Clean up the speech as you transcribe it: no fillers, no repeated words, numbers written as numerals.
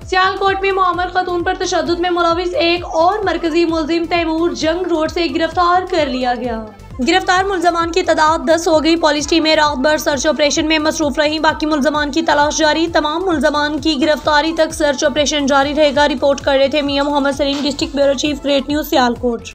सियालकोट में मुअम्मर खातून पर तशद्दुद में मुलविस एक और मरकजी मुलजिम तैमूर जंग रोड से गिरफ्तार कर लिया गया। गिरफ्तार मुलजमान की तादाद 10 हो गई। पुलिस टीमें रात भर सर्च ऑपरेशन में मसरूफ रहीं। बाकी मुलजमान की तलाश जारी। तमाम मुलजमान की गिरफ्तारी तक सर्च ऑपरेशन जारी रहेगा। रिपोर्ट कर रहे थे Mian Mohammad Saleem, district bureau chief, great news Sialkot.